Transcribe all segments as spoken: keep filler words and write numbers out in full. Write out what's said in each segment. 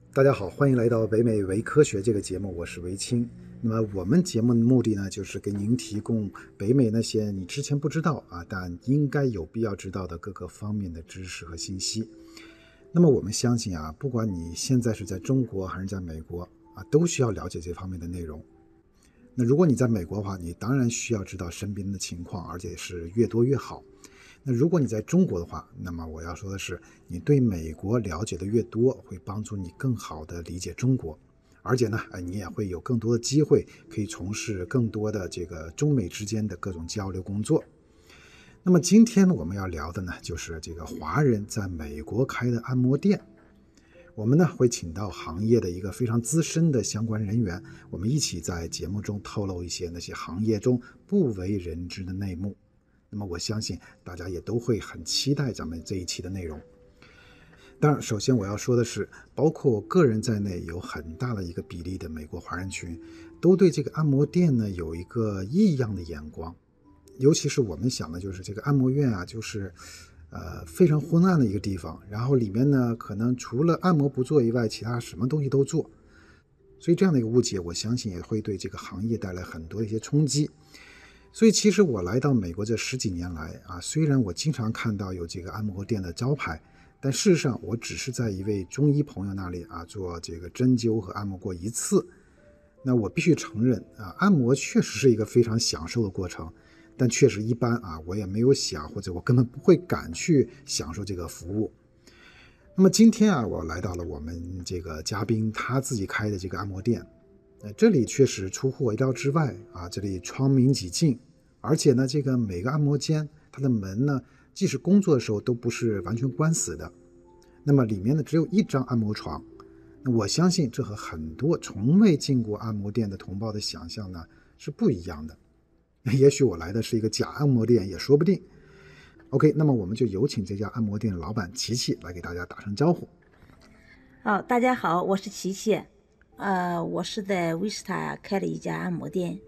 大家好，欢迎来到北美维科学这个节目，我是维清。那么我们节目的目的呢，就是给您提供北美那些你之前不知道啊，但应该有必要知道的各个方面的知识和信息。那么我们相信啊，不管你现在是在中国还是在美国啊，都需要了解这方面的内容。那如果你在美国的话，你当然需要知道身边的情况，而且是越多越好。那如果你在中国的话，那么我要说的是，你对美国了解的越多，会帮助你更好的理解中国，而且呢，你也会有更多的机会可以从事更多的这个中美之间的各种交流工作。那么今天我们要聊的呢，就是这个华人在美国开的按摩店。我们呢会请到行业的一个非常资深的相关人员，我们一起在节目中透露一些那些行业中不为人知的内幕。那么我相信大家也都会很期待咱们这一期的内容。当然，首先我要说的是，包括我个人在内，有很大的一个比例的美国华人群都对这个按摩店呢有一个异样的眼光。尤其是我们想的就是这个按摩院啊，就是呃非常昏暗的一个地方，然后里面呢可能除了按摩不做以外，其他什么东西都做。所以这样的一个误解，我相信也会对这个行业带来很多的一些冲击。所以其实我来到美国这十几年来啊，虽然我经常看到有这个按摩店的招牌，但事实上我只是在一位中医朋友那里啊做这个针灸和按摩过一次。那我必须承认啊，按摩确实是一个非常享受的过程，但确实一般啊，我也没有想，或者我根本不会敢去享受这个服务。那么今天啊，我来到了我们这个嘉宾他自己开的这个按摩店。呃，这里确实出乎我意料之外啊！这里窗明几净，而且呢，这个每个按摩间它的门呢，即使工作的时候都不是完全关死的。那么里面呢，只有一张按摩床。那我相信这和很多从未进过按摩店的同胞的想象呢是不一样的。也许我来的是一个假按摩店也说不定。OK， 那么我们就有请这家按摩店的老板琪琪来给大家打声招呼。 好，大家好，我是琪琪。呃，我是在威斯塔开了一家按摩店。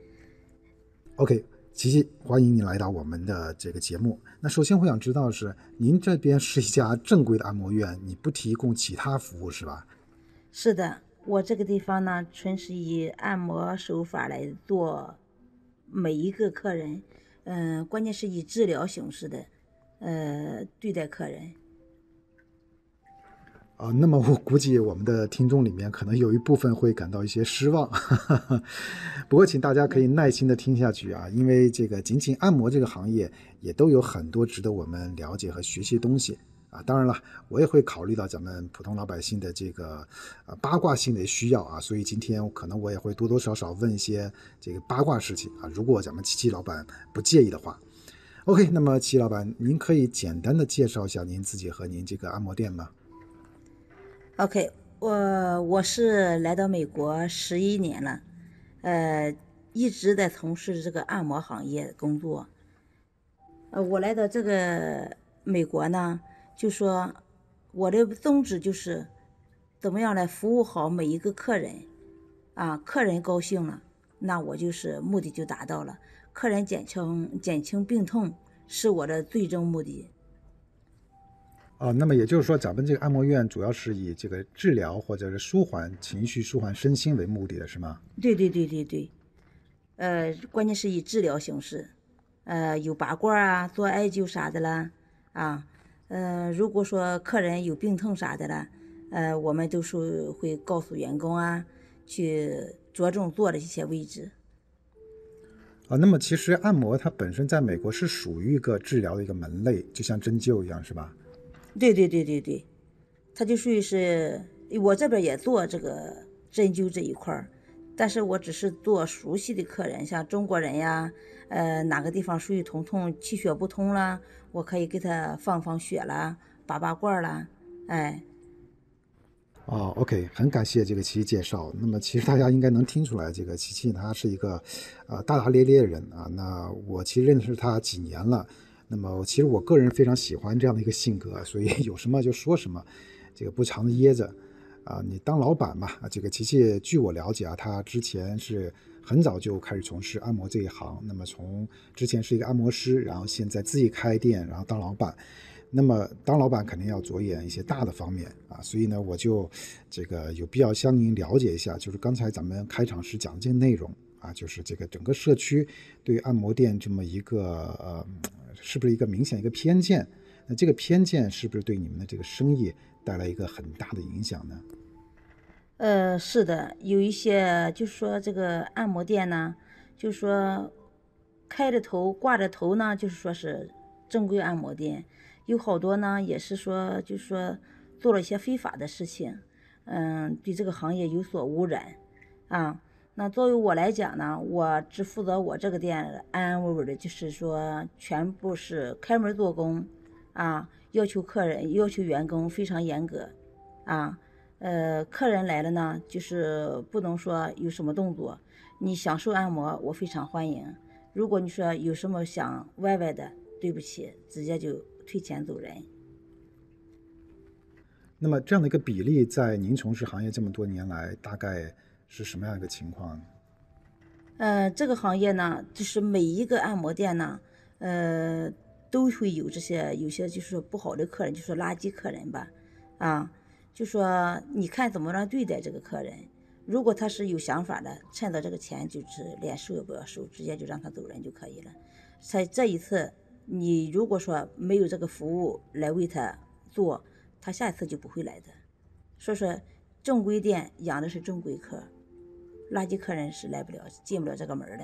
OK， 琪琪，欢迎你来到我们的这个节目。那首先我想知道的是，您这边是一家正规的按摩院，你不提供其他服务是吧？ 是的，我这个地方呢，纯是以按摩手法来做每一个客人，嗯、呃，关键是以治疗形式的，呃，对待客人。 啊，那么我估计我们的听众里面可能有一部分会感到一些失望，不过请大家可以耐心的听下去啊，因为这个仅仅按摩这个行业也都有很多值得我们了解和学习的东西啊。当然了，我也会考虑到咱们普通老百姓的这个呃八卦性的需要啊，所以今天可能我也会多多少少问一些这个八卦事情啊，如果咱们琪琪老板不介意的话。OK， 那么琪老板，您可以简单的介绍一下您自己和您这个按摩店吗？ OK，我我是来到美国十一年了，呃，一直在从事这个按摩行业工作。呃，我来到这个美国呢，就说我的宗旨就是怎么样来服务好每一个客人啊，客人高兴了，那我就是目的就达到了，客人减轻减轻病痛是我的最终目的。 啊，那么也就是说，咱们这个按摩院主要是以这个治疗或者是舒缓情绪、舒缓身心为目的的，是吗？ 对对对对对，呃，关键是以治疗形式，呃，有拔罐啊，做艾灸啥的啦，啊，呃，如果说客人有病痛啥的啦，呃，我们都是会告诉员工啊，去着重做的一些位置。 啊，那么其实按摩它本身在美国是属于一个治疗的一个门类，就像针灸一样，是吧？ 对对对对对，它就属于是我这边也做这个针灸这一块儿，但是我只是做熟悉的客人，像中国人呀，呃，哪个地方属于疼痛、气血不通啦，我可以给他放放血啦，拔拔罐啦，哎。 哦，OK，很感谢这个琪琪介绍。那么其实大家应该能听出来，这个琪琪他是一个呃大大咧咧的人啊。那我其实认识他几年了，那么其实我个人非常喜欢这样的一个性格，所以有什么就说什么，这个不藏着掖着啊。你当老板嘛啊，这个琪琪据我了解啊，他之前是很早就开始从事按摩这一行，那么从之前是一个按摩师，然后现在自己开店，然后当老板。 那么当老板肯定要着眼一些大的方面啊，所以呢，我就这个有必要向您了解一下，就是刚才咱们开场时讲的这些内容啊，就是这个整个社区对按摩店这么一个呃，是不是一个明显一个偏见？那这个偏见是不是对你们的这个生意带来一个很大的影响呢？ 呃，是的，有一些就是说这个按摩店呢，就是说开着头挂着头呢，就是说是正规按摩店，有好多呢也是说就是说做了一些非法的事情，嗯，对这个行业有所污染啊。那作为我来讲呢，我只负责我这个店安安稳稳的，就是说全部是开门做工啊，要求客人要求员工非常严格啊。呃，客人来了呢，就是不能说有什么动作，你享受按摩，我非常欢迎。如果你说有什么想歪歪的，对不起，直接就退钱走人。 那么这样的一个比例，在您从事行业这么多年来，大概是什么样一个情况呢？ 呃，这个行业呢，就是每一个按摩店呢，呃，都会有这些有些就是不好的客人，就是垃圾客人吧，啊。就说你看怎么样对待这个客人，如果他是有想法的，趁到这个钱就是连收也不要收，直接就让他走人就可以了。在这一次，你如果说没有这个服务来为他做，他下一次就不会来的。所以说，正规店养的是正规客，垃圾客人是来不了进不了这个门的。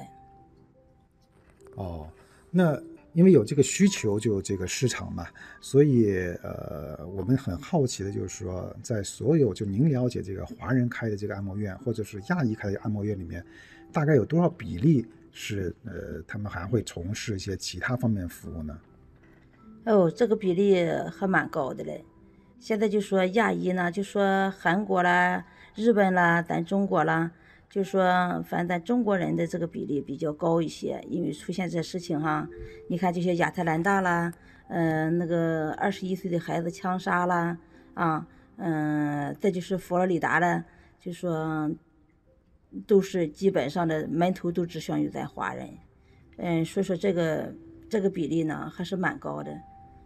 哦，那因为有这个需求，就有这个市场嘛，所以呃，我们很好奇的就是说，在所有就您了解这个华人开的这个按摩院，或者是亚裔开的按摩院里面，大概有多少比例是呃，他们还会从事一些其他方面服务呢？ 哦，这个比例还蛮高的嘞。现在就说亚裔呢，就说韩国啦、日本啦、咱中国啦，就说反正咱中国人的这个比例比较高一些，因为出现这事情哈，你看这些亚特兰大啦，呃，那个二十一岁的孩子枪杀啦，啊，嗯、再就是佛罗里达的，就说都是基本上的门头都指向于咱华人，嗯，所以说这个这个比例呢还是蛮高的。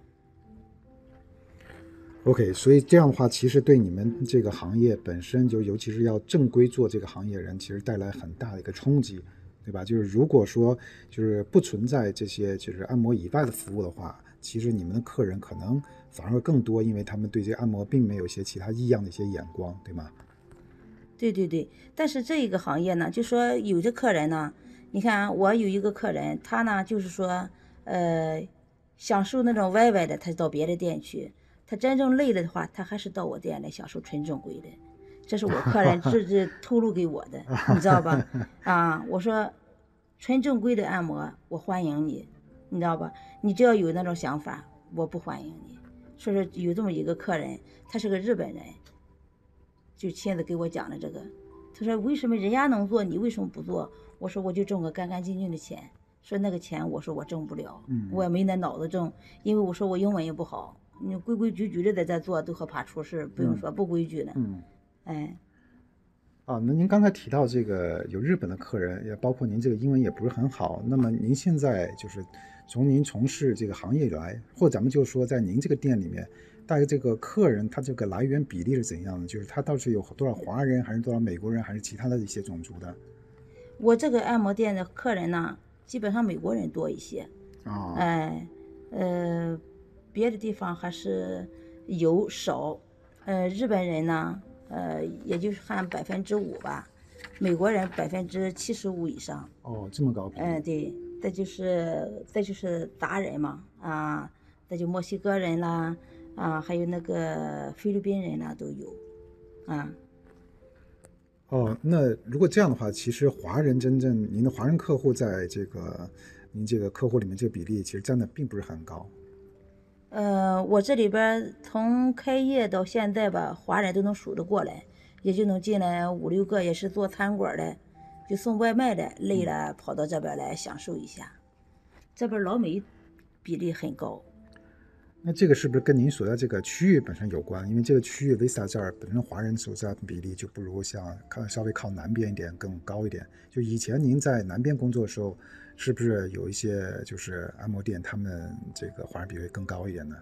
OK，所以这样的话，其实对你们这个行业本身就，尤其是要正规做这个行业人，其实带来很大的一个冲击，对吧？就是如果说就是不存在这些就是按摩以外的服务的话，其实你们的客人可能反而更多，因为他们对这个按摩并没有一些其他异样的一些眼光，对吗？ 对对对，但是这一个行业呢，就说有的客人呢，你看我有一个客人，他呢就是说，呃，享受那种歪歪的，他到别的店去；他真正累了的话，他还是到我店来享受纯正规的。这是我客人这这透露给我的，你知道吧？啊，我说纯正规的按摩，我欢迎你，你知道吧？你只要有那种想法，我不欢迎你。说是有这么一个客人，他是个日本人。就亲自给我讲了这个，他说为什么人家能做，你为什么不做？我说我就挣个干干净净的钱，说那个钱我说我挣不了， 嗯， 我也没那脑子挣，因为我说我英文也不好，你规规矩矩的在这做都害怕出事，不用说不规矩的， 嗯， 哎， 啊，那您刚才提到这个有日本的客人，也包括您这个英文也不是很好，那么您现在就是从您从事这个行业以来，或者咱们就说在您这个店里面，大概这个客人他这个来源比例是怎样的？就是他到底是有多少华人，还是多少美国人，还是其他的一些种族的？ 我这个按摩店的客人呢，基本上美国人多一些， 啊， 哎，呃，别的地方还是有少，呃，日本人呢，呃，也就是占百分之五吧，美国人百分之七十五以上， 哦，这么高比例。 嗯、对，再就是再就是达人嘛，啊，再就墨西哥人啦，啊，还有那个菲律宾人啦都有，啊。 哦，那如果这样的话，其实华人真正您的华人客户在这个您这个客户里面这个比例其实占的并不是很高。 呃，我这里边从开业到现在吧，华人都能数得过来，也就能进来五六个，也是做餐馆的，就送外卖的，累了跑到这边来享受一下。这边老美比例很高。 那这个是不是跟您所在这个区域本身有关？因为这个区域 Vista 这儿本身华人所在比例就不如像靠稍微靠南边一点更高一点。就以前您在南边工作的时候，是不是有一些就是按摩店他们这个华人比例更高一点呢？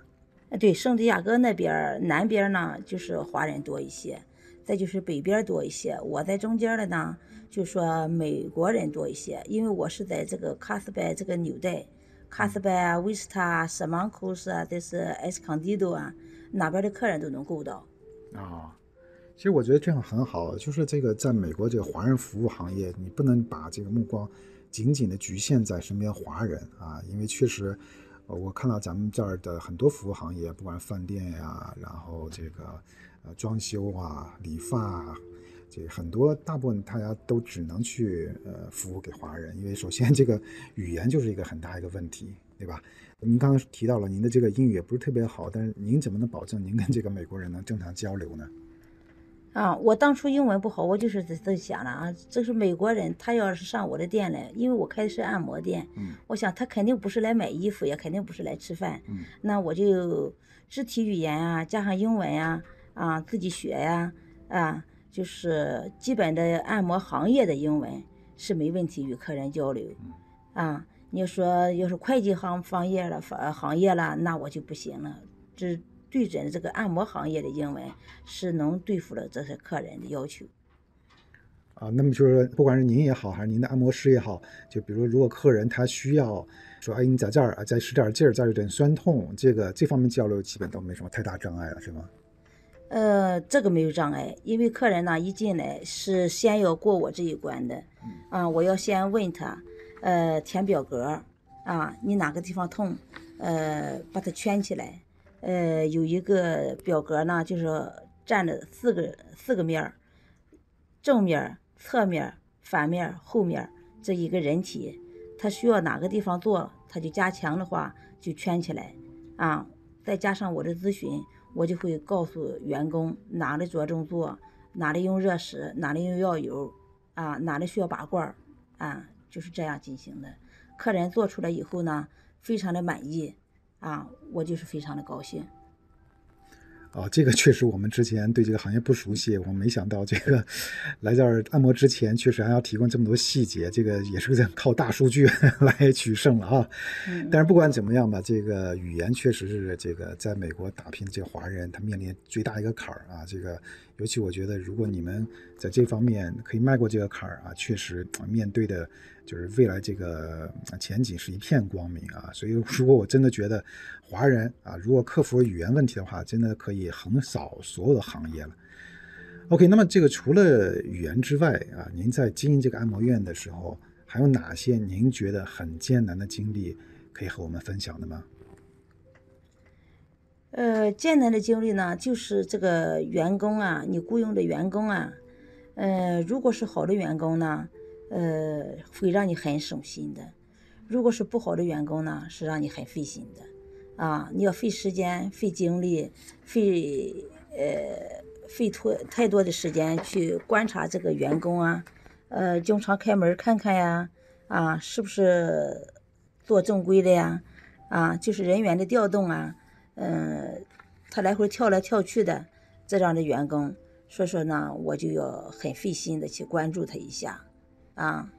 呃对，圣地亚哥那边儿南边儿呢就是华人多一些，再就是北边儿多一些。我在中间儿的呢，就说美国人多一些，因为我是在这个卡斯拜这个纽带，卡斯拜啊、威斯塔啊、瑟芒库斯啊，这是埃斯康蒂多啊，哪边的客人都能够到。 啊。其实我觉得这样很好，就是这个在美国这个华人服务行业，你不能把这个目光紧紧的局限在身边华人啊，因为确实，呃我看到咱们这儿的很多服务行业，不管饭店呀，然后这个呃装修啊、理发啊，这个很多大部分大家都只能去呃服务给华人，因为首先这个语言就是一个很大一个问题，对吧？您刚刚提到了您的这个英语也不是特别好，但是您怎么能保证您跟这个美国人能正常交流呢？ 啊，我当初英文不好，我就是在在想了啊，这是美国人，他要是上我的店来，因为我开的是按摩店， 嗯我想他肯定不是来买衣服，也肯定不是来吃饭， 嗯那我就肢体语言啊，加上英文呀，啊，自己学呀，啊，就是基本的按摩行业的英文是没问题，与客人交流，啊，你要说要是会计行行业了，行行业了，那我就不行了，这。对准的这个按摩行业的英文是能对付了这些客人的要求。 啊，那么就是说，不管是您也好，还是您的按摩师也好，就比如如果客人他需要说，哎，你在这儿啊，再使点劲儿，再有点酸痛，这个这方面交流基本都没什么太大障碍了，是吗？ 呃，这个没有障碍，因为客人呢一进来是先要过我这一关的，啊，我要先问他，呃，填表格，啊，你哪个地方痛，呃，把它圈起来，呃，有一个表格呢，就是占了四个四个面儿，正面、侧面、反面、后面这一个人体，他需要哪个地方做，他就加强的话就圈起来，啊，再加上我的咨询。我就会告诉员工哪里着重做，哪里用热石，哪里用药油，啊，哪里需要拔罐儿，啊，就是这样进行的。客人做出来以后呢，非常的满意，啊，我就是非常的高兴。 啊，这个确实我们之前对这个行业不熟悉，我没想到这个来这儿按摩之前，确实还要提供这么多细节，这个也是个靠大数据来取胜了啊。 嗯， 但是不管怎么样吧，这个语言确实是这个在美国打拼的这个华人他面临最大一个坎儿啊。这个尤其我觉得，如果你们在这方面可以迈过这个坎儿啊，确实面对的就是未来这个前景是一片光明啊。所以如果我真的觉得华人啊，如果克服语言问题的话，真的可以横扫所有的行业了。OK，那么这个除了语言之外啊，您在经营这个按摩院的时候，还有哪些您觉得很艰难的经历可以和我们分享的吗？ 呃，艰难的经历呢，就是这个员工啊，你雇佣的员工啊，呃，如果是好的员工呢，呃，会让你很省心的；如果是不好的员工呢，是让你很费心的。啊，你要费时间、费精力、费呃费多太多的时间去观察这个员工啊，呃，经常开门看看呀，啊，是不是做正规的呀？啊，就是人员的调动啊，嗯、他来回跳来跳去的这样的员工，所以说呢，我就要很费心的去关注他一下，啊。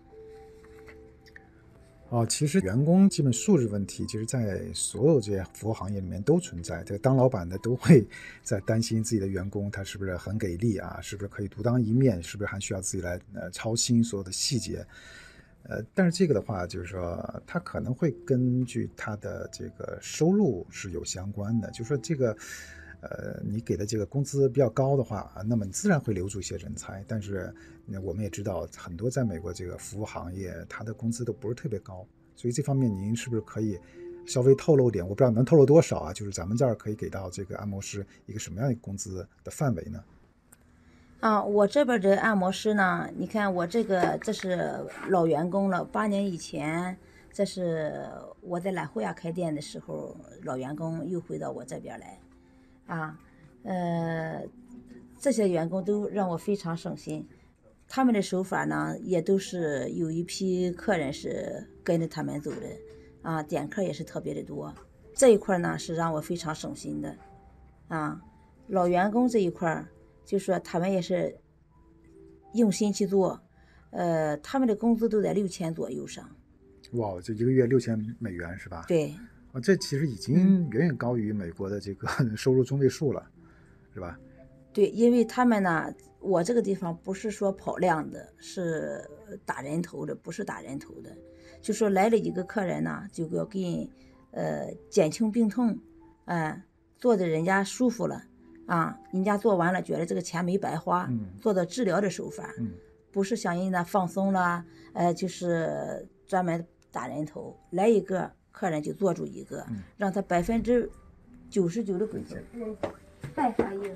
哦，其实员工基本素质问题，其实在所有这些服务行业里面都存在。这个当老板的都会在担心自己的员工他是不是很给力啊，是不是可以独当一面，是不是还需要自己来呃操心所有的细节。呃，但是这个的话，就是说他可能会根据他的这个收入是有相关的，就是说这个。呃，你给的这个工资比较高的话啊，那么你自然会留住一些人才。但是我们也知道，很多在美国这个服务行业，它的工资都不是特别高，所以这方面您是不是可以稍微透露点？我不知道能透露多少啊？就是咱们这儿可以给到这个按摩师一个什么样的工资的范围呢？ 啊，我这边的按摩师呢，你看我这个这是老员工了，八年以前，这是我在拉惠亚开店的时候，老员工又回到我这边来。啊，呃，这些员工都让我非常省心。他们的手法呢，也都是有一批客人是跟着他们走的，啊，点客也是特别的多。这一块呢是让我非常省心的，啊，老员工这一块就说他们也是用心去做，呃，他们的工资都在六千左右上。 哇，这一个月六千美元是吧？ 对。 啊，这其实已经远远高于美国的这个收入中位数了，是吧？ 对，因为他们呢，我这个地方不是说跑量的，是打人头的，不是打人头的。就说来了一个客人呢，就要给人呃减轻病痛，哎、做的人家舒服了啊，人家做完了觉得这个钱没白花， 嗯做到治疗的手法， 嗯不是像人家放松了，呃，就是专门打人头，来一个客人就做住一个， 嗯让他百分之九十九的回本。再发一个。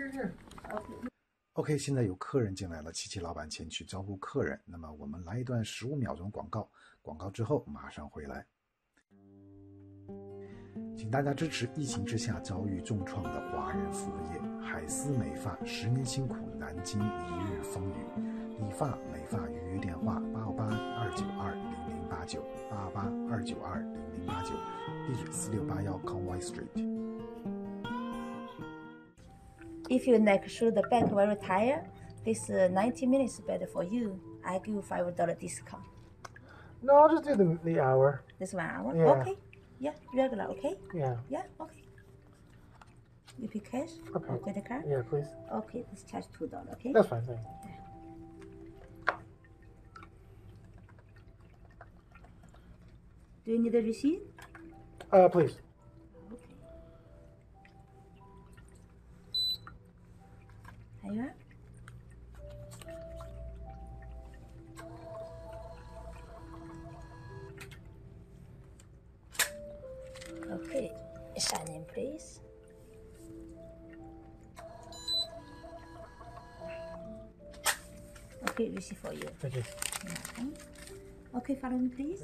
OK， 现在有客人进来了，琪琪老板前去招呼客人。那么我们来一段十五秒钟广告，广告之后马上回来。请大家支持疫情之下遭遇重创的华人服务业，海思美发十年辛苦，南京一日风雨。理发美发预约电话八二八二九二零零八九八二八二九二零零八九，地址四六八幺 Conway Street。 If your neck, shoulder, back very tired, this uh, ninety minutes better for you. I give you five dollar discount. No, I'll just do the, the hour. This one hour? Yeah. Okay. Yeah, regular, okay? Yeah. Yeah, okay. You pay cash? Okay. Or credit card? Yeah, please. Okay, let's charge two dollars, okay? That's fine, thanks. Do you need a receipt? Uh, please. Okay. Here you are. Okay, sign in, please. Okay, receipt for you. Thank you. Okay, follow me, please.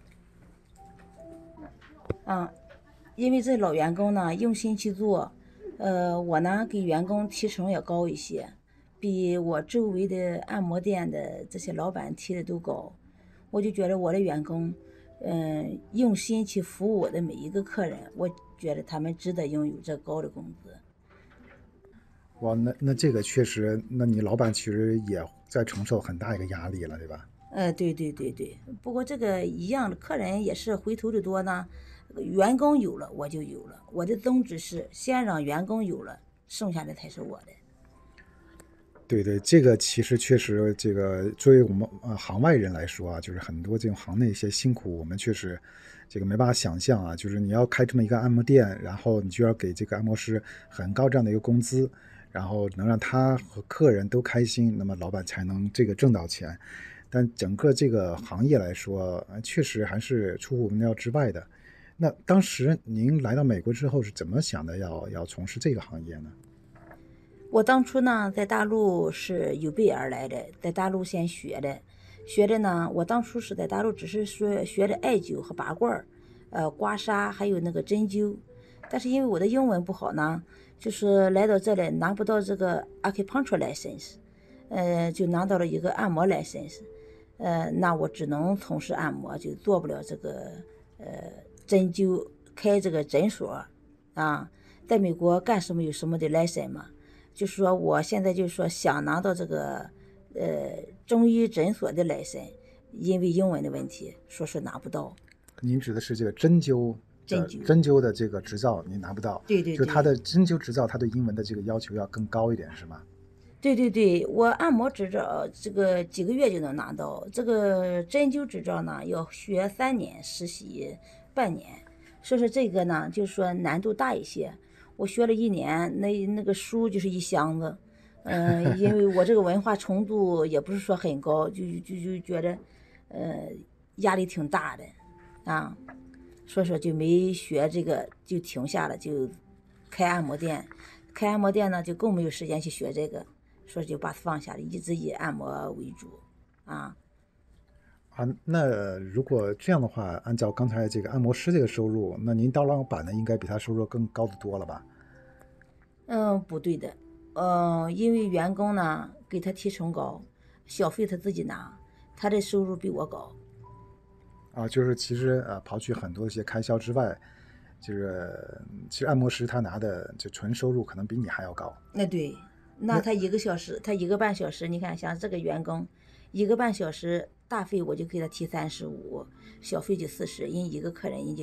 嗯，因为这老员工呢用心去做，呃，我呢给员工提成也高一些，比我周围的按摩店的这些老板提的都高。我就觉得我的员工，嗯，用心去服务我的每一个客人，我觉得他们值得拥有这高的工资。 哇，那那这个确实，那你老板其实也在承受很大一个压力了，对吧？ 呃，对对对对，不过这个一样的，客人也是回头的多呢。员工有了，我就有了。我的宗旨是先让员工有了，剩下的才是我的。 对对，这个其实确实，这个作为我们呃行外人来说啊，就是很多这种行内一些辛苦，我们确实这个没办法想象啊。就是你要开这么一个按摩店，然后你就要给这个按摩师很高这样的一个工资，然后能让他和客人都开心，那么老板才能这个挣到钱。但整个这个行业来说，呃确实还是出乎我们料之外的。那当时您来到美国之后是怎么想的要要从事这个行业呢？ 我当初呢，在大陆是有备而来的，在大陆先学的，学的呢，我当初是在大陆只是说学的艾灸和拔罐儿，呃，刮痧还有那个针灸，但是因为我的英文不好呢，就是来到这里拿不到这个 acupuncture license，呃，就拿到了一个按摩 license，呃，那我只能从事按摩，就做不了这个呃针灸开这个诊所啊，在美国干什么有什么的 license 嘛。就是说，我现在就是说想拿到这个呃中医诊所的来申，因为英文的问题，说是拿不到。 您指的是这个针灸针灸针灸的这个执照，您拿不到。 对对对， 就他的针灸执照，他对英文的这个要求要更高一点，是吗？ 对对对，我按摩执照这个几个月就能拿到，这个针灸执照呢要学三年，实习半年，所以说这个呢就是说难度大一些。我学了一年，那那个书就是一箱子，嗯、呃，因为我这个文化程度也不是说很高，就就就觉得，呃，压力挺大的，啊，所以说就没学这个，就停下了，就开按摩店，开按摩店呢就更没有时间去学这个，所以就把它放下了，一直以按摩为主，啊。 啊，那如果这样的话，按照刚才这个按摩师这个收入，那您当老板呢，应该比他收入更高的多了吧？ 嗯，不对的，嗯，因为员工呢给他提成高，小费他自己拿，他的收入比我高。 啊，就是其实呃，刨去很多一些开销之外，就是其实按摩师他拿的就纯收入可能比你还要高。 那对，那他一个小时，他一个半小时，你看像这个员工，一个半小时大费我就给他提三十五，小费就四十，人一个客人人家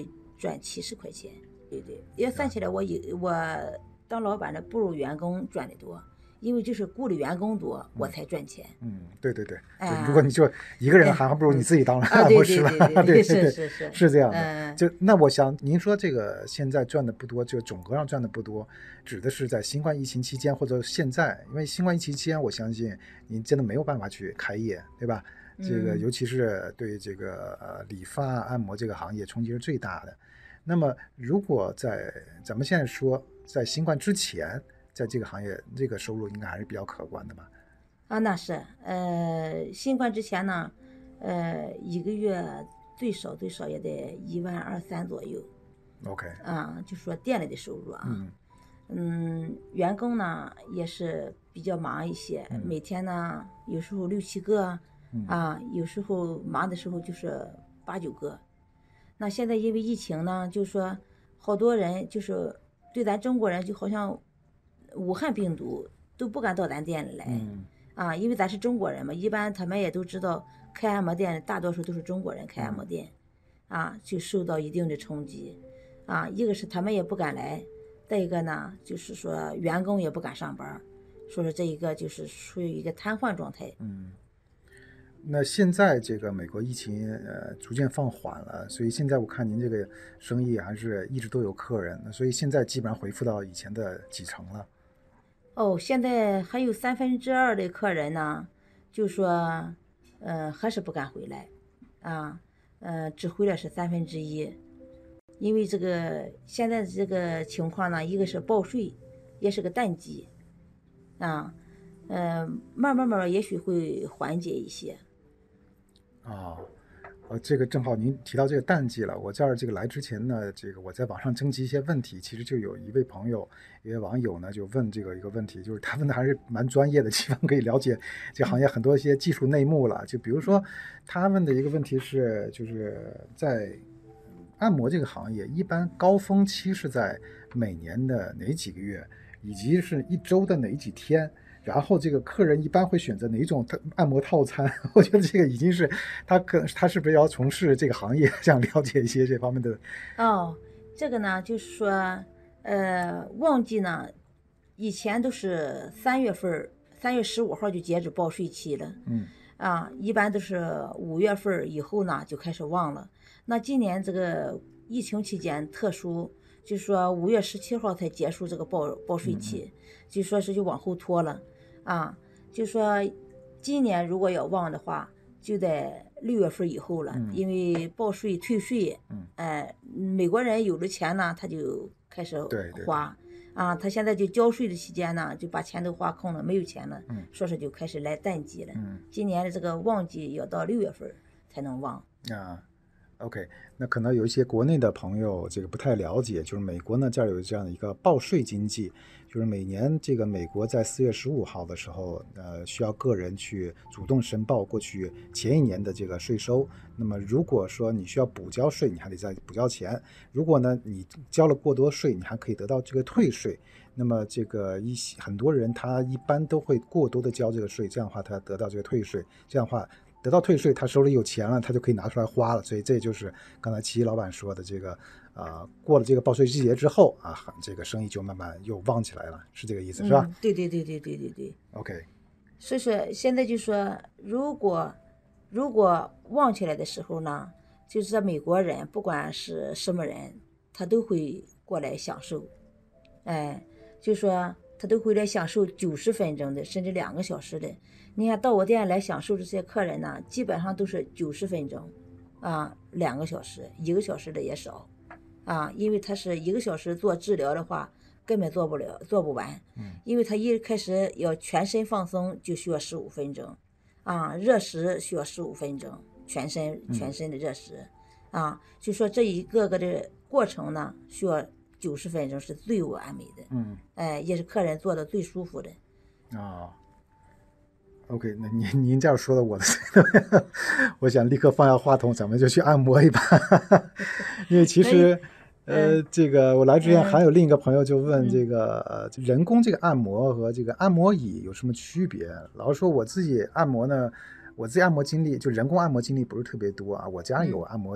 赚七十块钱。对对，要算起来我有我当老板的不如员工赚的多，因为就是雇的员工多，我才赚钱。 嗯，对对对， 哎就如果你就一个人，还不如你自己当了啊， 按对对摩师了。 对对对是是是是这样的。 嗯， 就那我想您说这个现在赚的不多，就总额上赚的不多，指的是在新冠疫情期间或者现在，因为新冠疫情期间，我相信您真的没有办法去开业，对吧？这个嗯尤其是对这个呃理发按摩这个行业冲击是最大的。那么如果在咱们现在说在新冠之前，在这个行业这个收入应该还是比较可观的吧？ 啊，那是，呃，新冠之前呢，呃，一个月最少最少也得一万二三左右。 OK， 啊，就说店里的收入啊， 嗯嗯，员工呢也是比较忙一些， 嗯每天呢有时候六七个， 嗯啊，有时候忙的时候就是八九个。那现在因为疫情呢，就说好多人就是对咱中国人就好像武汉病毒都不敢到咱店里来。 嗯啊，因为咱是中国人嘛，一般他们也都知道，开按摩店大多数都是中国人开按摩店，啊，就受到一定的冲击，啊，一个是他们也不敢来，再一个呢，就是说员工也不敢上班，说是这一个就是处于一个瘫痪状态。 嗯。那现在这个美国疫情呃逐渐放缓了，所以现在我看您这个生意还是一直都有客人，所以现在基本上恢复到以前的几成了。 哦，现在还有三分之二的客人呢，就说，呃，还是不敢回来，啊，呃，只回来是三分之一，因为这个现在这个情况呢，一个是报税，也是个淡季，啊，呃，慢慢慢也许会缓解一些。 啊，呃，这个正好您提到这个淡季了，我这儿这个来之前呢，这个我在网上征集一些问题，其实就有一位朋友，一位网友呢就问这个一个问题，就是他问的还是蛮专业的，希望可以了解这行业很多一些技术内幕了。就比如说，他问的一个问题是，就是在按摩这个行业，一般高峰期是在每年的哪几个月，以及是一周的哪几天？然后这个客人一般会选择哪种按摩套餐？我觉得这个已经是他可他是不是要从事这个行业，想了解一些这方面的。 哦，这个呢，就是说，呃，旺季呢，以前都是三月份，三月十五号就截止报税期了。 嗯啊，一般都是五月份以后呢就开始旺了。那今年这个疫情期间特殊，就说五月十七号才结束这个报报税期，就说是就往后拖了。啊，就说今年如果要旺的话，就得六月份以后了， 嗯因为报税退税， 嗯哎，美国人有了钱呢，他就开始对对对花。啊，他现在就交税的期间呢，就把钱都花空了，没有钱了， 嗯说是就开始来淡季了。 嗯今年的这个旺季要到六月份才能旺。 啊。OK，那可能有一些国内的朋友这个不太了解，就是美国呢这儿有这样的一个报税经济，就是每年这个美国在四月十五号的时候，呃，需要个人去主动申报过去前一年的这个税收。那么如果说你需要补交税，你还得再补交钱；如果呢你交了过多税，你还可以得到这个退税。那么这个一些很多人他一般都会过多的交这个税，这样的话他得到这个退税，这样的话。得到退税，他手里有钱了，他就可以拿出来花了，所以这就是刚才七一老板说的这个，呃，过了这个报税季节之后啊，这个生意就慢慢又旺起来了，是这个意思，是吧？ 嗯，对对对对对对对。 OK， 所以说现在就说，如果如果旺起来的时候呢，就是说美国人不管是什么人，他都会过来享受，哎，就说他都会来享受九十分钟的，甚至两个小时的。你看到我店来享受这些客人呢，基本上都是九十分钟，啊，两个小时，一个小时的也少，啊，因为他是一个小时做治疗的话，根本做不了，做不完， 嗯， 因为他一开始要全身放松就需要十五分钟，啊，热食需要十五分钟，全身全身的热食，啊，就说这一个个的过程呢，需要九十分钟是最完美的， 嗯， 哎，也是客人做的最舒服的。 啊。OK， 那您您这样说的我的，我想立刻放下话筒，咱们就去按摩一把，因为其实，呃，这个我来之前还有另一个朋友就问这个，呃，人工这个按摩和这个按摩椅有什么区别？老实说我自己按摩呢，我自己按摩经历就人工按摩经历不是特别多啊，我家有按摩椅，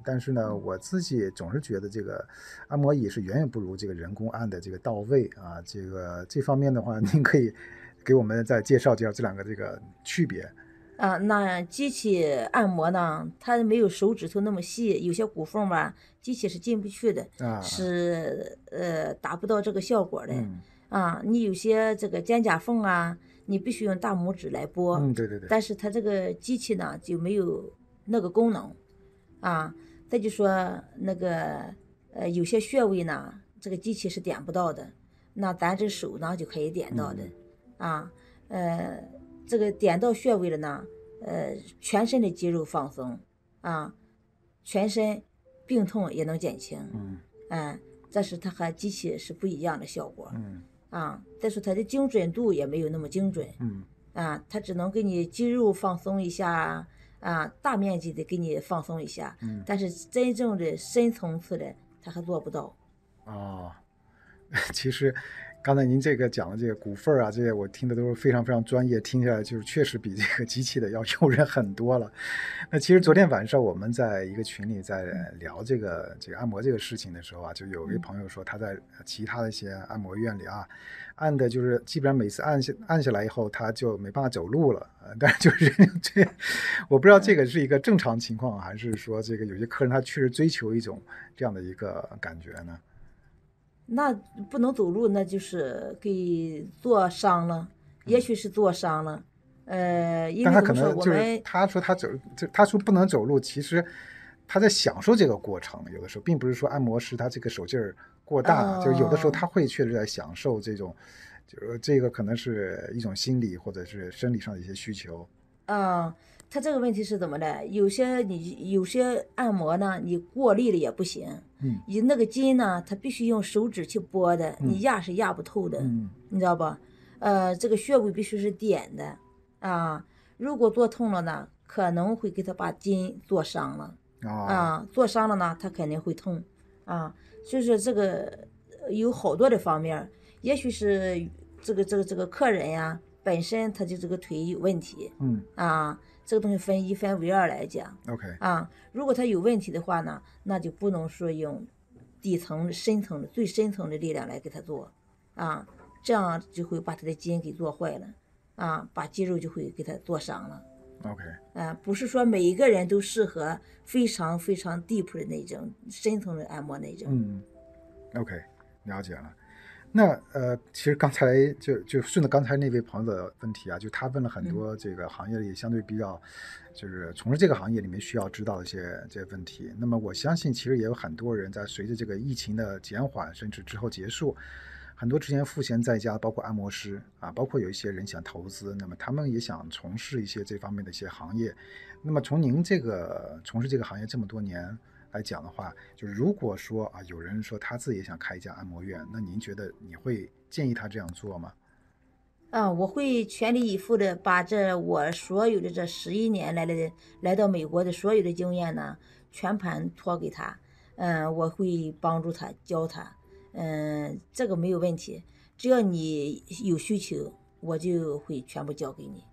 但是呢，我自己总是觉得这个按摩椅是远远不如这个人工按的这个到位啊。这个这方面的话，您可以给我们再介绍介绍这两个这个区别。 啊，那机器按摩呢，它没有手指头那么细，有些骨缝吧，机器是进不去的， 啊， 是呃达不到这个效果的。 嗯啊，你有些这个肩胛缝啊，你必须用大拇指来拨， 嗯，对对对， 但是它这个机器呢就没有那个功能。啊，再就说那个呃有些穴位呢，这个机器是点不到的，那咱这手呢就可以点到的。啊，呃，这个点到穴位了呢，呃，全身的肌肉放松，啊，全身病痛也能减轻。 嗯嗯，这是它和机器是不一样的效果。 嗯啊，再说它的精准度也没有那么精准。 嗯啊，它只能给你肌肉放松一下，啊，大面积的给你放松一下， 嗯， 但是真正的深层次的它还做不到。 哦，其实刚才您这个讲的这个骨缝啊，这些我听的都是非常非常专业，听起来就是确实比这个机器的要诱人很多了。那其实昨天晚上我们在一个群里在聊这个这个按摩这个事情的时候啊，就有一位朋友说他在其他的一些按摩院里啊，按的就是基本上每次按下按下来以后他就没办法走路了。呃但是就是这，我不知道这个是一个正常情况，还是说这个有些客人他确实追求一种这样的一个感觉呢？ 那不能走路，那就是给做伤了，也许是做伤了。呃，因但他可为怎么说， 能就是我们他说他走，就他说不能走路，其实他在享受这个过程。有的时候并不是说按摩师他这个手劲儿过大， 哦就是有的时候他会确实在享受这种，就是这个可能是一种心理或者是生理上的一些需求。 啊，他这个问题是怎么的？有些你有些按摩呢，你过力了也不行。 嗯你那个筋呢，它必须用手指去拨的，你压是压不透的， 嗯你知道吧？呃，这个穴位必须是点的啊。如果做痛了呢，可能会给他把筋做伤了啊啊，做伤了呢，他肯定会痛啊。所以说这个呃有好多的方面儿，也许是这个这个这个客人呀，本身他就这个腿有问题。 嗯啊，这个东西分一分为二来讲。 ，OK， 啊，如果他有问题的话呢，那就不能说用底层的深层的最深层的力量来给他做啊，这样就会把他的筋给做坏了啊，把肌肉就会给他做伤了。 OK， 啊，不是说每一个人都适合非常非常 deep 的那种深层的按摩那种。 嗯，OK，了解了。那呃，其实刚才就就顺着刚才那位朋友的问题啊，就他问了很多这个行业里相对比较，就是从事这个行业里面需要知道的一些这些问题。那么我相信，其实也有很多人在随着这个疫情的减缓，甚至之后结束，很多之前赋闲在家，包括按摩师啊，包括有一些人想投资，那么他们也想从事一些这方面的一些行业。那么从您这个从事这个行业这么多年来讲的话，就是如果说啊，有人说他自己也想开一家按摩院，那您觉得你会建议他这样做吗？ 啊，我会全力以赴的把这我所有的这十一年来的来到美国的所有的经验呢，全盘托给他。嗯，我会帮助他，教他。嗯，这个没有问题，只要你有需求，我就会全部交给你。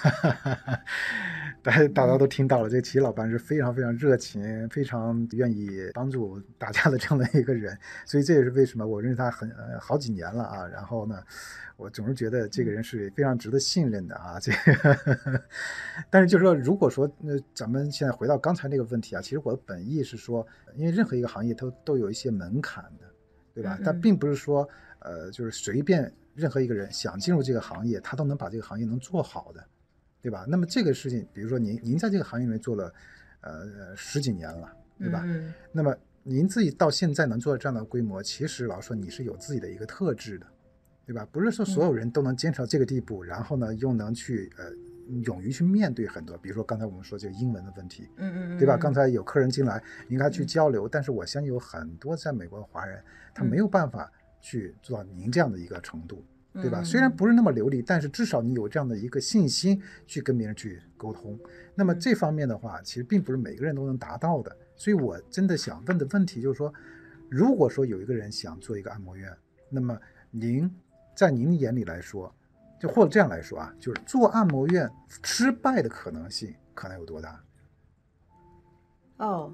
大家大家都听到了，这个齐老板是非常非常热情，非常愿意帮助大家的这样的一个人，所以这也是为什么我认识他很呃好几年了啊。然后呢，我总是觉得这个人是非常值得信任的啊。这个，但是就是说，如果说那咱们现在回到刚才那个问题啊，其实我的本意是说，因为任何一个行业都都有一些门槛的，对吧？ 嗯嗯但并不是说呃，就是随便任何一个人想进入这个行业，他都能把这个行业能做好的。对吧？那么这个事情，比如说您您在这个行业里面做了，呃十几年了，对吧？ 嗯那么您自己到现在能做到这样的规模，其实老实说你是有自己的一个特质的，对吧？不是说所有人都能坚持到这个地步，然后呢又能去呃勇于去面对很多，比如说刚才我们说这个英文的问题， 嗯嗯， 对吧？刚才有客人进来，应该去交流，但是我相信有很多在美国的华人，他没有办法去做到您这样的一个程度。对吧？虽然不是那么流利，但是至少你有这样的一个信心去跟别人去沟通。那么这方面的话，其实并不是每个人都能达到的。所以我真的想问的问题就是说，如果说有一个人想做一个按摩院，那么您在您眼里来说，就或者这样来说啊，就是做按摩院失败的可能性可能有多大？ 哦，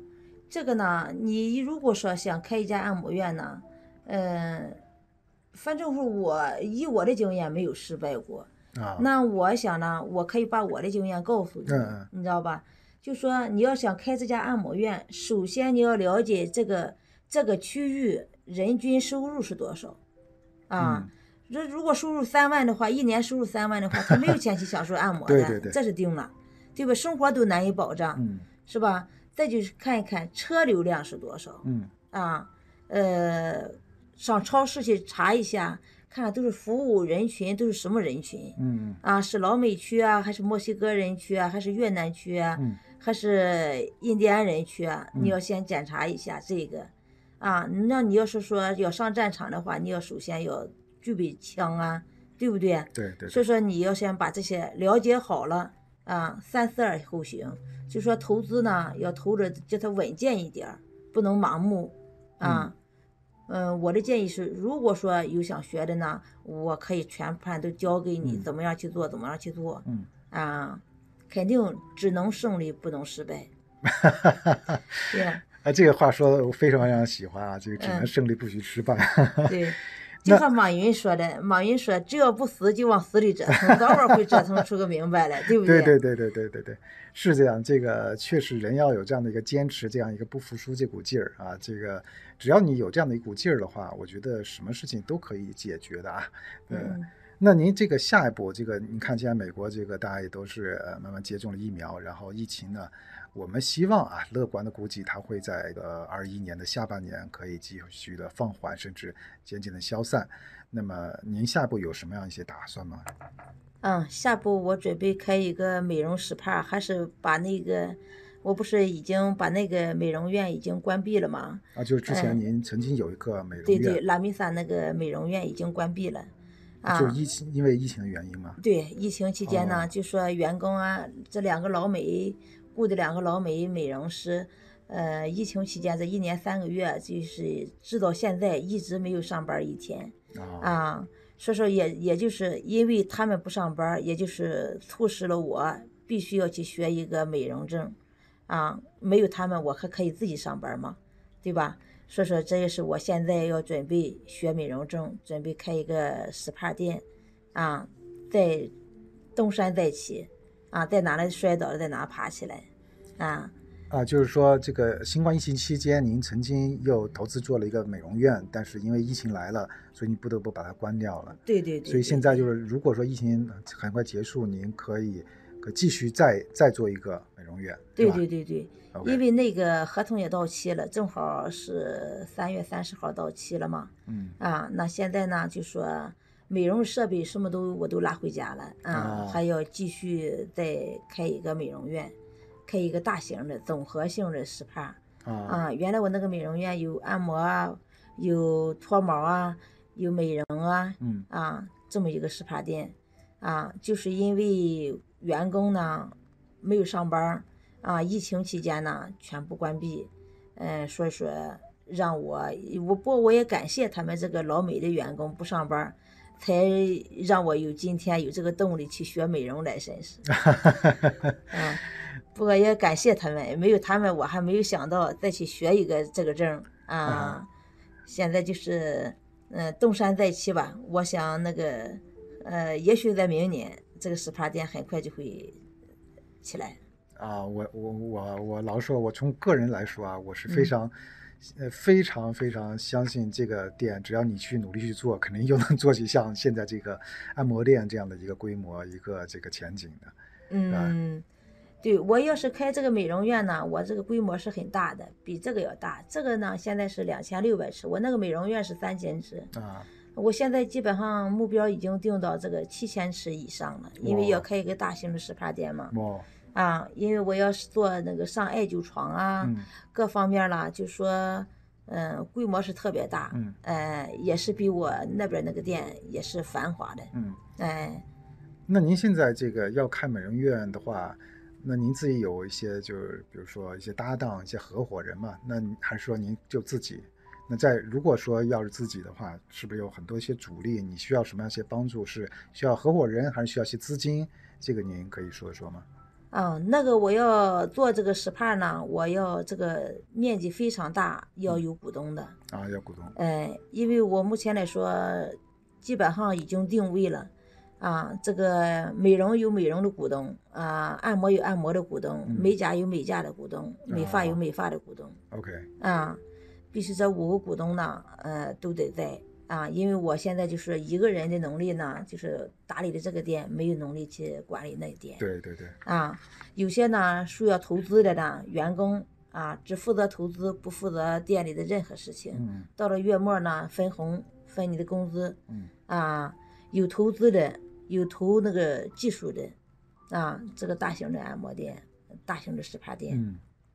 这个呢，你如果说想开一家按摩院呢，嗯、反正是我以我的经验没有失败过。 啊， 那我想呢，我可以把我的经验告诉你， 嗯嗯你知道吧？就说你要想开这家按摩院，首先你要了解这个这个区域人均收入是多少啊？ 嗯这如果收入三万的话，一年收入三万的话，他没有钱去享受按摩的， 对对对这是定了，对吧？生活都难以保障， 嗯是吧？再就是看一看车流量是多少嗯啊，呃，上超市去查一下，看看都是服务人群都是什么人群嗯啊？是老美区啊，还是墨西哥人区啊，还是越南区啊， 嗯还是印第安人区啊？ 嗯你要先检查一下这个啊。那你要是说要上战场的话，你要首先要具备枪啊，对不对？ 对对对， 所以说你要先把这些了解好了啊，三思而后行。就说投资呢，要投着叫它稳健一点儿，不能盲目啊。嗯、我的建议是，如果说有想学的呢，我可以全盘都教给你， 嗯怎么样去做，怎么样去做嗯。 啊。肯定只能胜利，不能失败。对呀啊，这个话说的我非常非常喜欢啊，这个只能嗯胜利不许失败。 对，就像马云说的，马云说只要不死就往死里折腾，早晚会折腾出个明白来，对不对对对对对对对对，是这样。这个确实人要有这样的一个坚持，这样一个不服输这股劲儿啊。这个只要你有这样的一股劲儿的话，我觉得什么事情都可以解决的啊。呃嗯那您这个下一步，这个你看，现在美国这个大家也都是呃慢慢接种了疫苗，然后疫情呢，我们希望啊，乐观的估计它会在呃二一年的下半年可以继续的放缓，甚至渐渐的消散。那么您下一步有什么样一些打算吗？ 嗯，下步我准备开一个美容 S P A，还是把那个，我不是已经把那个美容院已经关闭了吗？ 啊，就是之前嗯您曾经有一个美容对对， 院， 拉米萨那个美容院已经关闭了。啊， 就是疫情，因为疫情的原因嘛。 对，疫情期间呢， 哦就说员工啊，这两个老美雇的两个老美美容师，呃，疫情期间这一年三个月，就是直到现在一直没有上班一天啊啊。所以说也也就是因为他们不上班，也就是促使了我必须要去学一个美容证啊。没有他们，我还可以自己上班嘛，对吧？所以说这也是我现在要准备学美容证，准备开一个 S P A 店啊，再东山再起啊，在哪里摔倒了在哪爬起来啊。 啊，就是说这个新冠疫情期间，您曾经又投资做了一个美容院，但是因为疫情来了，所以你不得不把它关掉了。 对对对， 所以现在就是，如果说疫情很快结束，您可以可继续再再做一个美容院， 对吧？ 对对对， OK 因为那个合同也到期了，正好是三月三十号到期了嘛。 嗯啊，那现在呢，就说美容设备什么都我都拉回家了啊， 哦还要继续再开一个美容院，开一个大型的综合性的 S P A 啊啊。原来我那个美容院有按摩啊，有脱毛啊，有美容啊， 嗯啊，这么一个 S P A 店啊，就是因为员工呢没有上班啊，疫情期间呢全部关闭，嗯，所以说让我我不过我也感谢他们这个老美的员工不上班，才让我有今天有这个动力去学美容来真是，嗯，不过也感谢他们，没有他们我还没有想到再去学一个这个证啊。现在就是嗯、呃东山再起吧，我想那个呃也许在明年这个 S P A 店很快就会起来。 啊，我我我我老说，我从个人来说啊，我是非嗯常。呃，非常非常相信这个店，只要你去努力去做，肯定又能做起像现在这个按摩店这样的一个规模，一个这个前景的。 嗯，对，我要是开这个美容院呢，我这个规模是很大的，比这个要大。这个呢，现在是两千六百尺，我那个美容院是三千尺。 啊， 我现在基本上目标已经定到这个七千尺以上了，因为要开一个大型的 S P A 店嘛。 哦， 啊，因为我要是做那个上艾灸床啊， 嗯各方面啦，就说，嗯、规模是特别大， 嗯呃，也是比我那边那个店也是繁华的， 嗯。 哎、 那您现在这个要开美容院的话，那您自己有一些就是比如说一些搭档、一些合伙人嘛？那您还是说您就自己？那在如果说要是自己的话，是不是有很多一些阻力？你需要什么样一些帮助？是需要合伙人，还是需要一些资金？这个您可以说说吗？ 啊，那个我要做这个 S P A 呢，我要这个面积非常大，要有股东的。 啊，要股东。 呃，因为我目前来说，基本上已经定位了。啊，这个美容有美容的股东，啊，按摩有按摩的股东， 嗯美甲有美甲的股东，美发有美发的股东。 OK。 啊，必须这五个股东呢，呃，都得在啊，因为我现在就是一个人的能力呢，就是打理的这个店，没有能力去管理那店。 对对对。 啊，有些呢需要投资的呢，员工啊只负责投资，不负责店里的任何事情。 嗯。 到了月末呢，分红分你的工资。 嗯。 啊，有投资的。有投那个技术的，啊，这个大型的按摩店，大型的 S P A 店。 嗯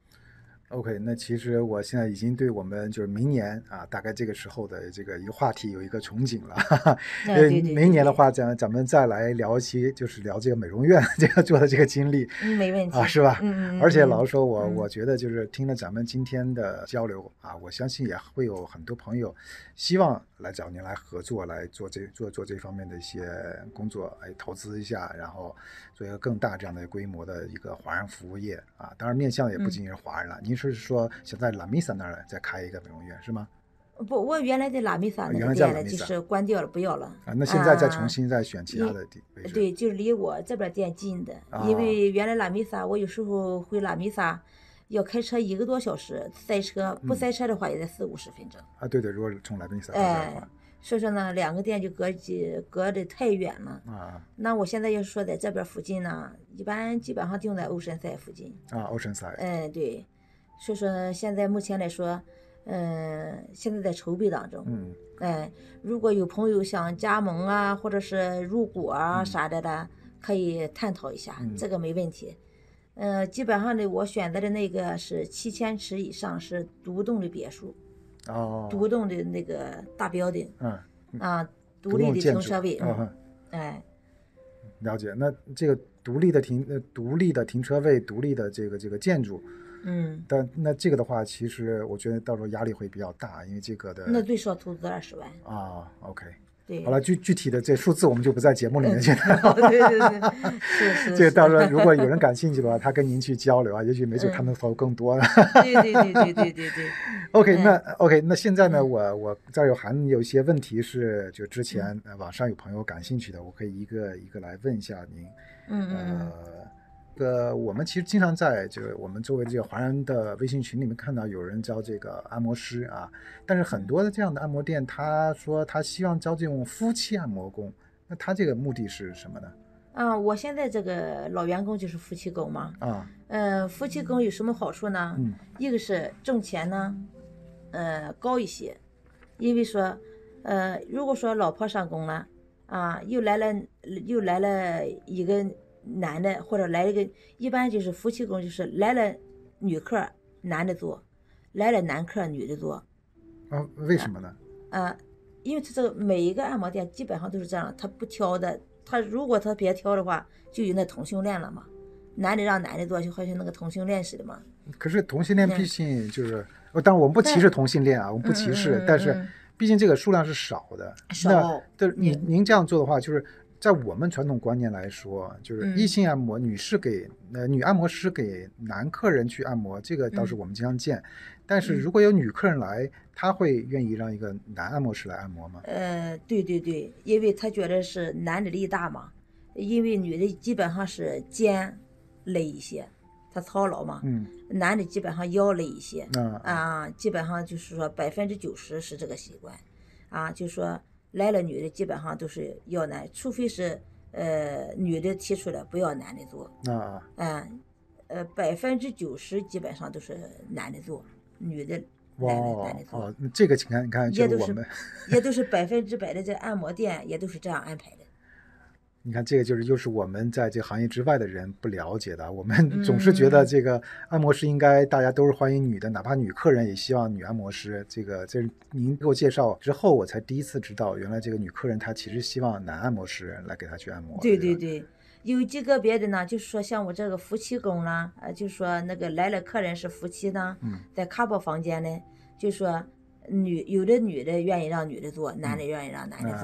OK， 那其实我现在已经对我们就是明年啊，大概这个时候的这个一个话题有一个憧憬了。哈哈。 对对对对， 明年的话，咱咱们再来聊一期，就是聊这个美容院这个做的这个经历。 嗯，没问题啊，是吧？ 嗯嗯。 而且老实说我，我、 嗯、 我觉得就是听了咱们今天的交流啊，我相信也会有很多朋友希望来找您来合作，来做这做做这方面的一些工作，哎，投资一下，然后做一个更大这样的规模的一个华人服务业啊。当然面向也不仅仅是华人了。嗯、您是说想在拉米萨那儿再开一个美容院是吗？ 不，我原来在拉米萨那个店呢，就是关掉了，不要了。 啊，那现在再重新再选其他的地位置。 啊、对，就是离我这边店近的，啊、因为原来拉米萨，我有时候回拉米萨要开车一个多小时，塞车不塞车的话也得四五十分钟。 嗯、啊，对对，如果从拉米萨过来的话。哎，所以说呢，两个店就隔几隔得太远了啊。 那我现在要是说在这边附近呢，一般基本上定在欧神赛附近啊，欧神赛。 嗯，对。所以说现在目前来说，嗯，现在在筹备当中。 嗯。 哎，如果有朋友想加盟啊，或者是入股啊啥的的，嗯、可以探讨一下， 嗯、 这个没问题。嗯、呃，基本上呢，我选择的那个是七千尺以上，是独栋的别墅。 哦。 独栋的那个大标的。 嗯。 啊，独立的停车位。 嗯。 哎。 了解。那这个独立的停呃独立的停车位，独立的这个这个建筑。 嗯。 但那这个的话，其实我觉得到时候压力会比较大，因为这个的。 那最少投资二十万。 啊 ，OK。 对。 好了，具具体的这数字我们就不在节目里面去谈。对对对。是是。 这个到时候如果有人感兴趣的话，他跟您去交流啊，也许没准他能投更多。 对对对对对对对。 OK， 那 OK， 那现在呢，我我这儿有还有一些问题是，就之前网上有朋友感兴趣的，我可以一个一个来问一下您。 嗯嗯。 呃。呃，我们其实经常在这个我们周围这个华人的微信群里面看到有人招这个按摩师啊，但是很多的这样的按摩店，他说他希望招这种夫妻按摩工，那他这个目的是什么呢？ 啊，我现在这个老员工就是夫妻工嘛。 啊。 呃，夫妻工有什么好处呢？ 嗯。 一个是挣钱呢，呃，高一些，因为说，呃，如果说老婆上工了，啊，又来了又来了一个。男的或者来一个，一般就是夫妻工，就是来了女客男的做，来了男客女的做。 啊，为什么呢？ 啊，因为他这个每一个按摩店基本上都是这样，他不挑的。他如果他别挑的话，就有那同性恋了嘛，男的让男的做，就好像那个同性恋似的嘛。 可是同性恋毕竟就是，嗯、当然我们不歧视同性恋啊，我们不歧视， 嗯嗯嗯、 但是毕竟这个数量是少的。 少。 那对您您这样做的话，就是。在我们传统观念来说，就是异性按摩，嗯、女士给呃女按摩师给男客人去按摩，这个倒是我们经常见。嗯、但是如果有女客人来，他会愿意让一个男按摩师来按摩吗？ 呃，对对对，因为他觉得是男的力大嘛，因为女的基本上是肩累一些，他操劳嘛。 嗯。 男的基本上腰累一些。 啊。 啊，基本上就是说百分之九十是这个习惯，啊，就说。来了女的基本上都是要男，除非是呃女的提出来不要男的做。 啊。 嗯，呃百分之九十基本上都是男的做，女的男的男的做。 哦，这个请看，你看， 也都是我们也都是百分之百的，这按摩店也都是这样安排的。 你看，这个就是又是我们在这个行业之外的人不了解的。我们总是觉得这个按摩师应该大家都是欢迎女的，哪怕女客人也希望女按摩师。这个这您给我介绍之后，我才第一次知道，原来这个女客人她其实希望男按摩师来给她去按摩。 对对对，有极个别的呢，就是说像我这个夫妻工啦，呃，就是说那个来了客人是夫妻呢， 嗯、 在卡包房间呢，就说女有的女的愿意让女的做，男的愿意让男的做。 嗯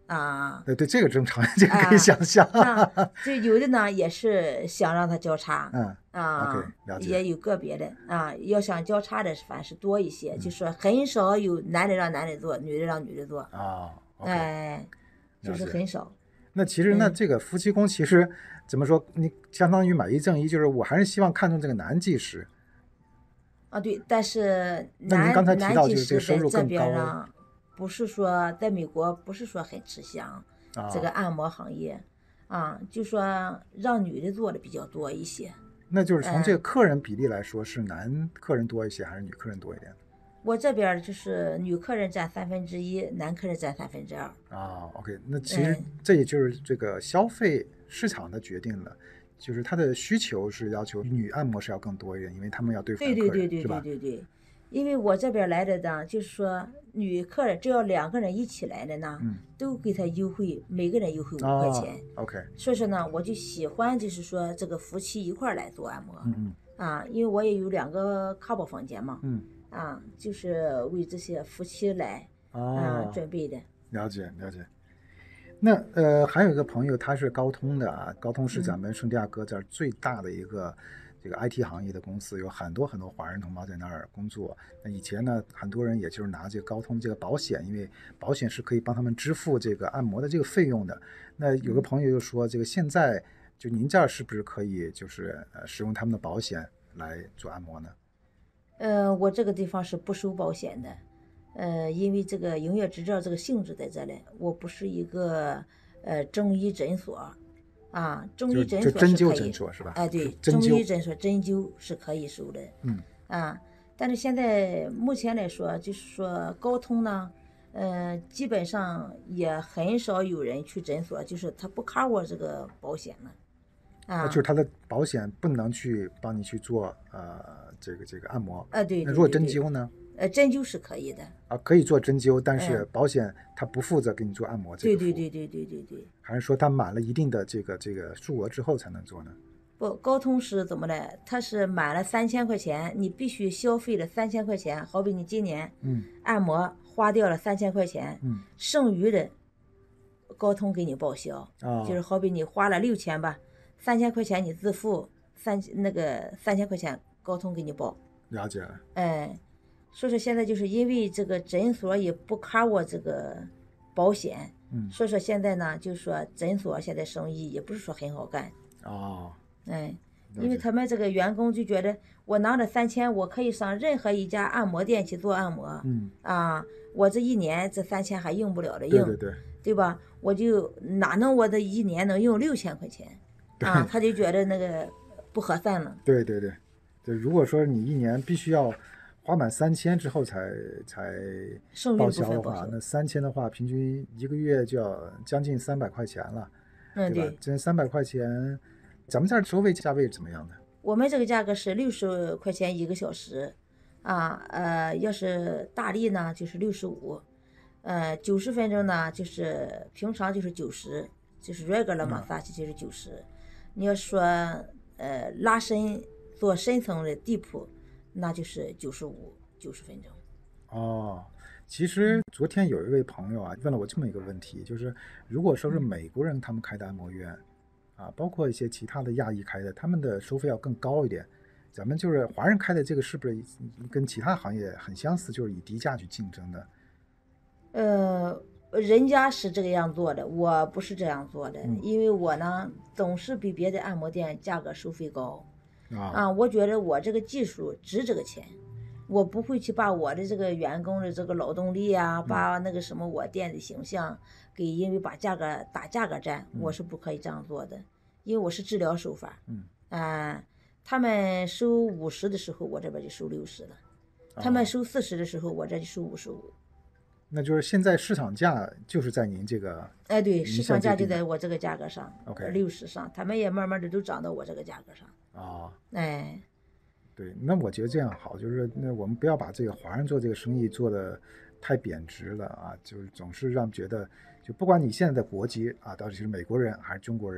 啊。 对对，这个正常，这个可以想象。 啊，那这有的呢也是想让他交叉， 嗯啊 OK，了解也有个别的啊，要想交叉的反而是多一些，就说很少有男的让男的做，女的让女的做， 啊，OK， 哎，就是了解很少。 那其实那嗯这个夫妻宫其实怎么说，你相当于买一赠一，就是我还是希望看重这个男技师。 啊，对，但是那您刚才提男男技到就是这个收师在这入更高边呢，不是说在美国不是说很吃香，这个啊， 按摩行业，啊，就说让女的做的比较多一些。 那就是从这个嗯客人比例来说，是男客人多一些还是女客人多一点？ 我这边儿就是女客人占三分之一，男客人占三分之二。 啊，OK，那其实嗯这也就是这个消费市场的决定了，就是它的需求是要求女按摩师要更多一点，因为他们要对付对对对客人， 对对是吧？ 对对，因为我这边儿来的呢，就是说女客人只要两个人一起来的呢， 嗯， 都给他优惠，每个人优惠五块哦钱。 ，OK， 所以说呢，我就喜欢就是说这个夫妻一块儿来做按摩。 嗯嗯啊，因为我也有两个 couple 房间嘛， 嗯， 啊，就是为这些夫妻来啊哦， 准备的。 了解了解。那呃，还有一个朋友，他是高通的啊，高通是咱们圣地亚哥这儿最大的一个这个 I T 行业的公司，有很多很多华人同胞在那儿工作。那以前呢，很多人也就是拿这个高通这个保险，因为保险是可以帮他们支付这个按摩的这个费用的。那有个朋友就说，这个现在就您这儿是不是可以就是呃使用他们的保险来做按摩呢？ 呃，我这个地方是不收保险的，呃，因为这个营业执照这个性质在这里，我不是一个呃中医诊所，啊，中就医诊就针灸所是可以， 诊所是吧？ 哎，对， 针中医灸， 诊所针灸是可以收的， 嗯啊，但是现在目前来说，就是说高通呢，呃，基本上也很少有人去诊所，就是他不 cover 这个保险了，啊， 就是他的保险不能去帮你去做呃这个这个按摩。 啊，对那如果对对对， 针灸呢？ 呃，针灸是可以的， 啊，可以做针灸，但是嗯保险它不负责给你做按摩这对个服务， 对对对对对对。 还是说它满了一定的这个这个数额之后才能做呢？ 不，高通是怎么的？它是满了三千块钱，你必须消费了三千块钱。好比你今年嗯按摩花掉了三千块钱， 嗯剩余的高通给你报销。 啊， 就是好比你花了六千吧，三千块钱你自付，三那个三千块钱高通给你报。 了解了。 哎，所以说现在就是因为这个诊所也不 cover 这个保险， 嗯所以说现在呢，就是说诊所现在生意也不是说很好干。 哦， 哎， 了解因为他们这个员工就觉得我拿着三千，我可以上任何一家按摩店去做按摩， 嗯， 啊，我这一年这三千还用不了的用， 对对对， 对吧？我就哪能我这一年能用六千块钱啊？他就觉得那个不合算了。 对对对对，如果说你一年必须要花满三千之后才才报剩余部销的话， 分报销。 那三千的话，平均一个月就要将近三百块钱了， 嗯， 对吧？这三百块钱，咱们这儿收费价位怎么样的？ 我们这个价格是六十块钱一个小时，啊，呃，要是大力呢就是六十五，呃，九十分钟呢就是平常就是九十，就是 regular 嗯 massage 就是九十。你要说呃拉伸做深层的 deep，那就是九十五，九十分钟。 哦，其实昨天有一位朋友啊问了我这么一个问题，就是如果说是美国人他们开的按摩院啊，包括一些其他的亚裔开的，他们的收费要更高一点。咱们就是华人开的这个是不是跟其他行业很相似，就是以低价去竞争的？ 呃，人家是这个样做的，我不是这样做的， 嗯因为我呢总是比别的按摩店价格收费高。 啊， 啊，我觉得我这个技术值这个钱，我不会去把我的这个员工的这个劳动力啊，把那个什么我店的形象给因为把价格打价格战，我是不可以这样做的，因为我是治疗手法。 嗯啊，他们收五十的时候，我这边就收六十了；他们啊收四十的时候，我这就收五十五。 那就是现在市场价就是在您这个哎，对， 您市场价就现在定的在我这个价格上 OK 六十上，他们也慢慢的都涨到我这个价格上。 啊。 哎， 对，那我觉得这样好，就是那我们不要把这个华人做这个生意做的太贬值了啊，就是总是让觉得，就不管你现在的国籍啊，到底是美国人还是中国人，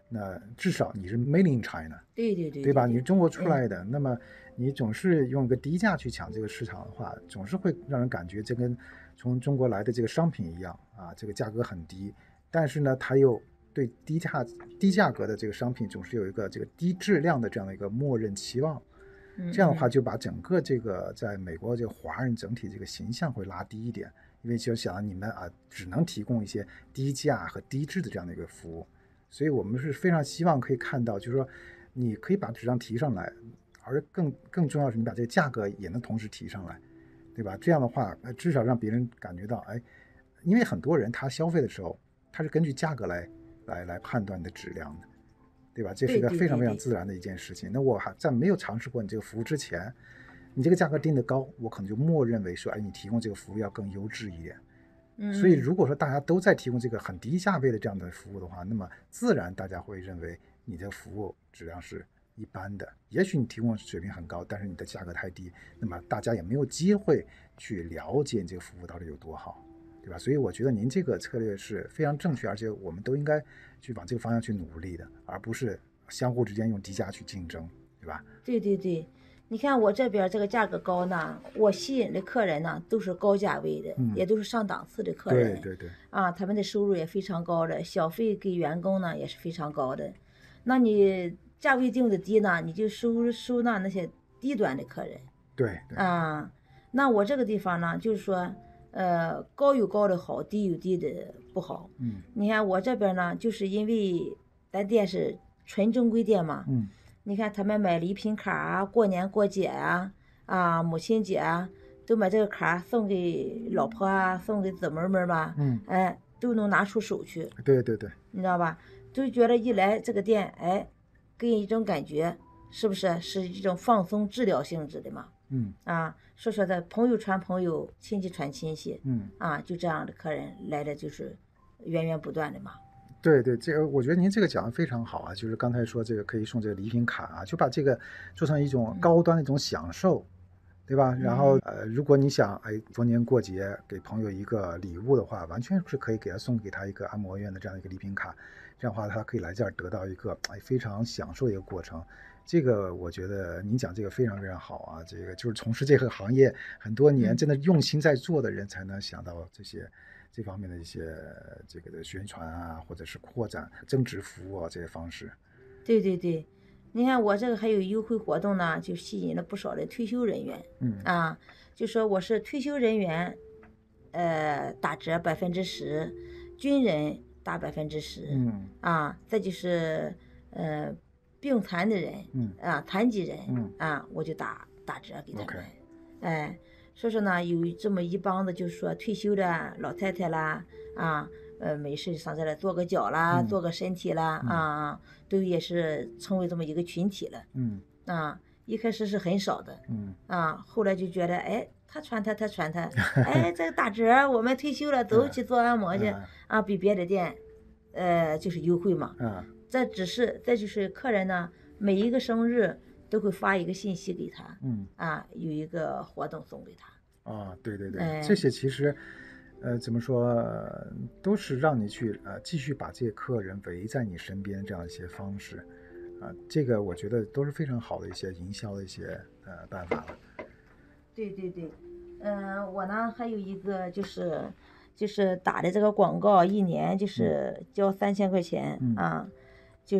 那至少你是 made in China， 对对对， 对吧？ 对你是中国出来的，嗯、那么你总是用一个低价去抢这个市场的话，总是会让人感觉这跟从中国来的这个商品一样啊，这个价格很低，但是呢，它又对低价低价格的这个商品总是有一个这个低质量的这样的一个默认期望。这样的话就把整个这个在美国这个华人整体这个形象会拉低一点，因为就想你们啊只能提供一些低价和低质的这样的一个服务，所以我们是非常希望可以看到，就是说你可以把质量提上来，而更更重要的是你把这个价格也能同时提上来，对吧？这样的话至少让别人感觉到，哎，因为很多人他消费的时候他是根据价格来来来判断你的质量的，对吧？这是一个非常非常自然的一件事情。那我还在没有尝试过你这个服务之前，你这个价格定得高，我可能就默认为说，哎，你提供这个服务要更优质一点。嗯，所以如果说大家都在提供这个很低价位的这样的服务的话，那么自然大家会认为你的服务质量是一般的。也许你提供水平很高，但是你的价格太低，那么大家也没有机会去了解你这个服务到底有多好，对吧？所以我觉得您这个策略是非常正确，而且我们都应该去往这个方向去努力的，而不是相互之间用低价去竞争，对吧？ 对对对，你看我这边这个价格高呢，我吸引的客人呢都是高价位的，嗯、也都是上档次的客人。 对对对。 啊，他们的收入也非常高的，小费给员工呢也是非常高的。那你价位定的低呢，你就收收纳那些低端的客人。 对。对啊，那我这个地方呢，就是说。呃，高有高的好，低有低的不好。嗯，你看我这边呢，就是因为咱店是纯正规店嘛。嗯，你看他们买礼品卡啊，过年过节啊，啊母亲节啊，都买这个卡送给老婆啊，送给姊妹们吧。嗯，哎，都能拿出手去。 对对对， 你知道吧？就觉得一来这个店，哎，给你一种感觉，是不是是一种放松治疗性质的嘛？嗯啊，说说的朋友传朋友，亲戚传亲戚，嗯啊，就这样的客人来的就是源源不断的嘛。 对对，这个我觉得您这个讲的非常好啊，就是刚才说这个可以送这个礼品卡啊，就把这个做成一种高端的一种享受，嗯、对吧？然后呃，如果你想哎逢年过节给朋友一个礼物的话，完全是可以给他送给他一个按摩院的这样一个礼品卡，这样的话他可以来这儿得到一个哎非常享受的一个过程。这个我觉得您讲这个非常非常好啊，这个就是从事这个行业很多年，真的用心在做的人才能想到这些这方面的一些这个的宣传啊，或者是扩展增值服务啊这些方式。 对对对，你看我这个还有优惠活动呢，就吸引了不少的退休人员。嗯啊，就说我是退休人员，呃打折百分之十，军人打百分之十。嗯啊，再就是呃。病残的人，嗯啊，残疾人，嗯啊，我就打打折给他们。Okay. 哎，说说呢，有这么一帮子，就是说退休的老太太啦，啊，呃，没事上这来做个脚啦，嗯、做个身体啦，嗯、啊，都也是成为这么一个群体了。嗯啊，一开始是很少的，嗯啊，后来就觉得，哎，他传他，他传他，哎，这个打折，我们退休了，走去做按摩去，嗯、啊，比别的店，呃，就是优惠嘛。嗯。这只是，这就是客人呢，每一个生日都会发一个信息给他，嗯啊，有一个活动送给他。 啊，对对对，哎、这些其实，呃，怎么说，都是让你去呃继续把这些客人围在你身边这样一些方式，啊，这个我觉得都是非常好的一些营销的一些呃办法了。 对对对，嗯、呃，我呢还有一个就是。就是打的这个广告，一年就是交三千块钱、嗯、啊，就是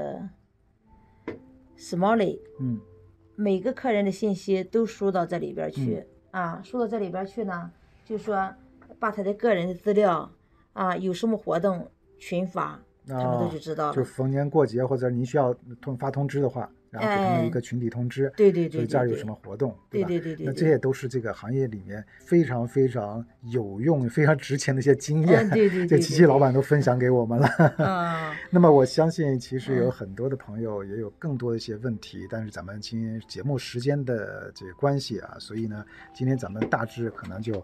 Smalley， 嗯，每个客人的信息都输到这里边去、嗯、啊，输到这里边去呢，就说把他的个人的资料啊，有什么活动群发，他们都就知道了。 就逢年过节或者您需要通发通知的话。然后给他们一个群体通知， 哎、对对对， 所以这儿有什么活动， 对吧？ 对对对， 那这些都是这个行业里面非常非常有用、非常值钱的一些经验， 对对对， 这琪琪老板都分享给我们了。 啊， 那么我相信，其实有很多的朋友也有更多的一些问题，但是咱们今天节目时间的这个关系啊，所以呢，今天咱们大致可能就。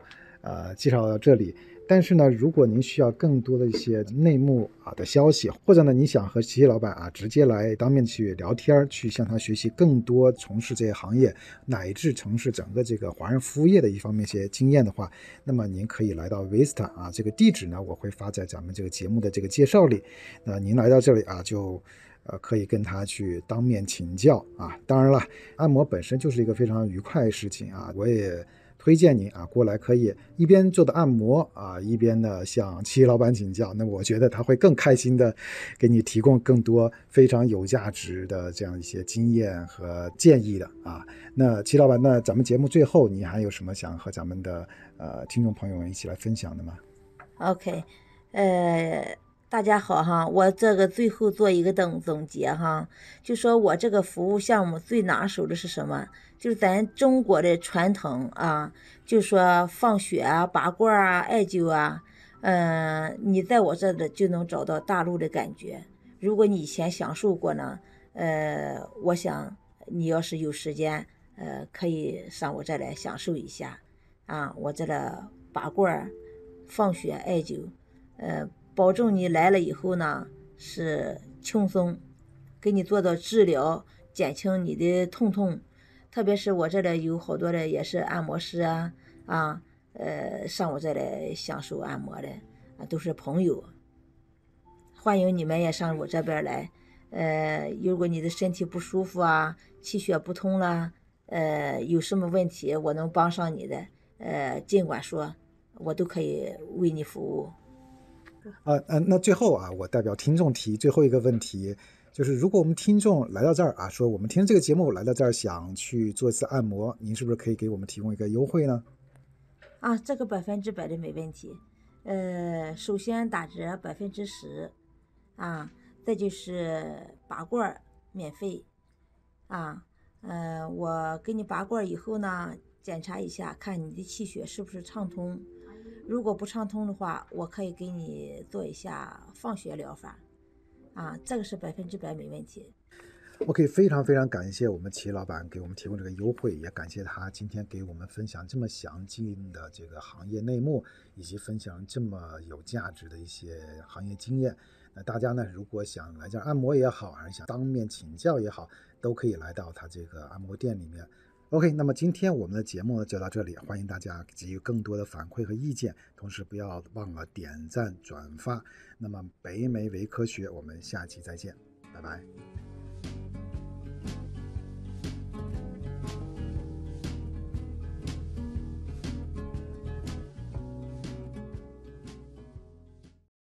呃介绍到这里。但是呢，如果您需要更多的一些内幕啊的消息，或者呢你想和琪琪老板啊直接来当面去聊天，去向他学习更多从事这些行业乃至从事整个这个华人服务业的一方面一些经验的话，那么您可以来到 Vista 啊，这个地址呢我会发在咱们这个节目的这个介绍里。那您来到这里啊，就呃可以跟他去当面请教啊。当然了，按摩本身就是一个非常愉快的事情啊，我也推荐您啊过来可以一边做的按摩啊，一边呢向戚老板请教，那我觉得他会更开心的给你提供更多非常有价值的这样一些经验和建议的啊。那戚老板，那咱们节目最后你还有什么想和咱们的呃听众朋友们一起来分享的吗？ OK， 呃，大家好哈，我这个最后做一个总总结哈，就说我这个服务项目最拿手的是什么？就是咱中国的传统啊，就说放血啊、拔罐啊、艾灸啊，嗯、呃，你在我这里就能找到大陆的感觉。如果你以前享受过呢，呃，我想你要是有时间，呃，可以上我这来享受一下啊，我这里拔罐、放血、艾灸，呃，保证你来了以后呢是轻松，给你做到治疗，减轻你的痛痛。特别是我这里有好多的也是按摩师啊啊，呃，上我这来享受按摩的啊，都是朋友。欢迎你们也上我这边来。呃，如果你的身体不舒服啊，气血不通啦，呃，有什么问题我能帮上你的，呃，尽管说，我都可以为你服务。 啊呃，那最后啊，我代表听众提最后一个问题，就是如果我们听众来到这儿啊，说我们听这个节目来到这儿想去做一次按摩，您是不是可以给我们提供一个优惠呢？ 啊，这个百分之百的没问题。呃，首先打折百分之十，啊，再就是拔罐免费，啊，呃，我给你拔罐以后呢，检查一下，看你的气血是不是畅通。如果不畅通的话，我可以给你做一下放血疗法，啊，这个是百分之百没问题。 OK， 非常非常感谢我们齐老板给我们提供这个优惠，也感谢他今天给我们分享这么详尽的这个行业内幕，以及分享这么有价值的一些行业经验。那大家呢，如果想来这儿按摩也好，还是想当面请教也好，都可以来到他这个按摩店里面。OK，那么今天我们的节目呢就到这里，欢迎大家给予更多的反馈和意见，同时不要忘了点赞转发。那么北美微科学，我们下期再见，拜拜。